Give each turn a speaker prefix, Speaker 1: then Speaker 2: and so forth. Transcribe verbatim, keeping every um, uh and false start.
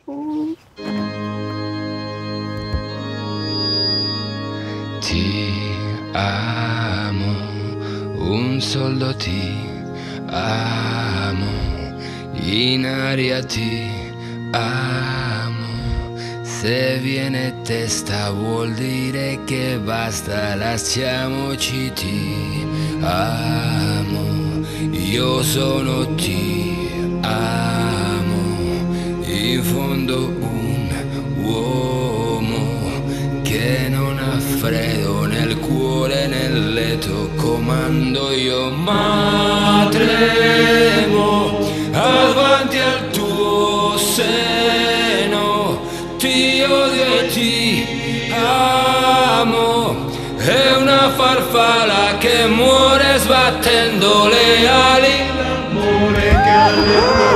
Speaker 1: Ti amo, un soldo ti amo, in aria ti amo. Se viene testa vuol dire che basta, lasciamoci, ti amo, io sono ti amo, in fondo un uomo che non ha freddo nel cuore, nel letto comando io, ma tremo avanti al tuo seno, ti odio e ti amo, è una farfalla che muore sbattendo le ali, l'amore che ha